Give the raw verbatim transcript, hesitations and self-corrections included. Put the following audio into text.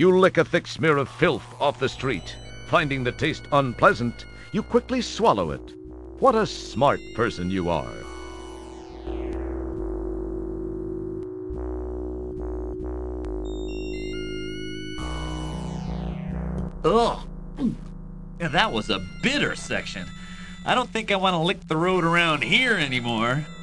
You lick a thick smear of filth off the street. Finding the taste unpleasant, you quickly swallow it. What a smart person you are. Ugh. That was a bitter section. I don't think I want to lick the road around here anymore.